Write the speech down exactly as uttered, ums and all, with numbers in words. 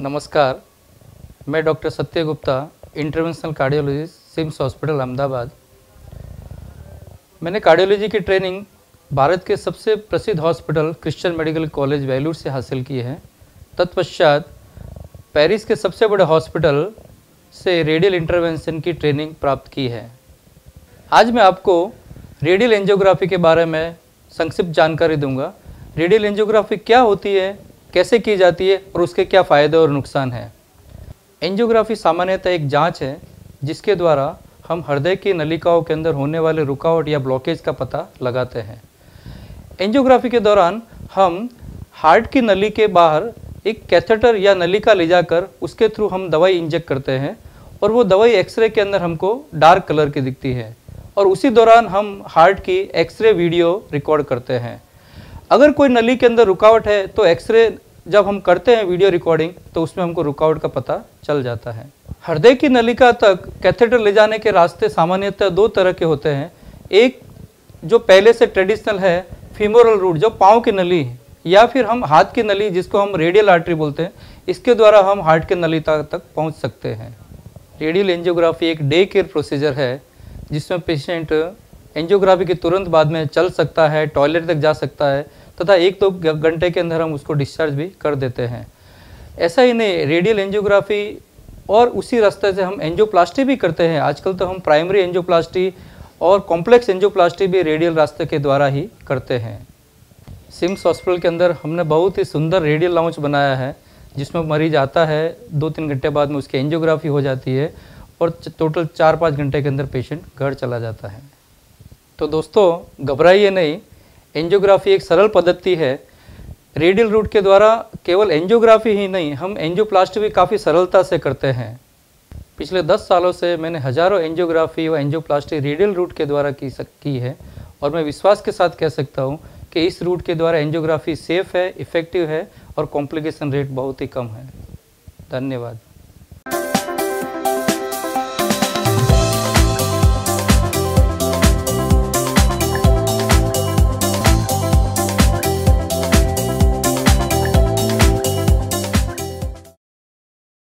नमस्कार, मैं doctor Satya Gupta, interventional cardiologist, CIMS hospital Ahmedabad. मैंने कार्डियोलॉजी की ट्रेनिंग भारत के सबसे प्रसिद्ध hospital Christian Medical College Vellore से हासिल की है। तत्पश्चात पेरिस के सबसे बड़े हॉस्पिटल से रेडियल इंटरवेंशन की ट्रेनिंग प्राप्त की है। आज मैं आपको रेडियल एंजियोग्राफी के बारे में संक्षिप्त जानकारी दूंगा। रेडियल एंजियोग्राफी क्या होती है, कैसे की जाती है और उसके क्या फ़ायदे और नुकसान हैं। एंजियोग्राफी सामान्यतः एक जांच है जिसके द्वारा हम हृदय की नलिकाओं के अंदर होने वाले रुकावट या ब्लॉकेज का पता लगाते हैं। एंजियोग्राफी के दौरान हम हार्ट की नली के बाहर एक कैथेटर या नलिका ले जाकर उसके थ्रू हम दवाई इंजेक्ट करते हैं और वो दवाई एक्सरे के अंदर हमको डार्क कलर की दिखती है और उसी दौरान हम हार्ट की एक्सरे वीडियो रिकॉर्ड करते हैं। अगर कोई नली के अंदर रुकावट है तो एक्सरे जब हम करते हैं वीडियो रिकॉर्डिंग तो उसमें हमको रुकावट का पता चल जाता है। हृदय की नलिका तक कैथेटर ले जाने के रास्ते सामान्यतः दो तरह के होते हैं। एक जो पहले से ट्रेडिशनल है फीमोरल रूट, जो पाँव की नली, या फिर हम हाथ की नली जिसको हम रेडियल आर्टरी बोलते हैं, इसके द्वारा हम हार्ट की नलिका तक पहुंच सकते हैं। रेडियल एंजियोग्राफी एक डे केयर प्रोसीजर है जिसमें पेशेंट एंजियोग्राफी के तुरंत बाद में चल सकता है, टॉयलेट तक जा सकता है तथा एक दो घंटे के अंदर हम उसको डिस्चार्ज भी कर देते हैं। ऐसा ही नहीं, रेडियल एंजियोग्राफी और उसी रास्ते से हम एंजियोप्लास्टी भी करते हैं। आजकल तो हम प्राइमरी एंजियोप्लास्टी और कॉम्प्लेक्स एंजियोप्लास्टी भी रेडियल रास्ते के द्वारा ही करते हैं। सिम्स हॉस्पिटल के अंदर हमने बहुत ही सुंदर रेडियल लाउंज बनाया है जिसमें मरीज आता है, दो तीन घंटे बाद में उसकी एंजियोग्राफी हो जाती है और टोटल चार पाँच घंटे के अंदर पेशेंट घर चला जाता है। तो दोस्तों घबराइए नहीं, एंजियोग्राफी एक सरल पद्धति है। रेडियल रूट के द्वारा केवल एंजियोग्राफी ही नहीं, हम एंजियोप्लास्टी भी काफ़ी सरलता से करते हैं। पिछले दस सालों से मैंने हज़ारों एंजियोग्राफी व एंजियोप्लास्टी रेडियल रूट के द्वारा की की है और मैं विश्वास के साथ कह सकता हूँ कि इस रूट के द्वारा एंजियोग्राफी सेफ़ है, इफ़ेक्टिव है और कॉम्प्लिकेशन रेट बहुत ही कम है। धन्यवाद।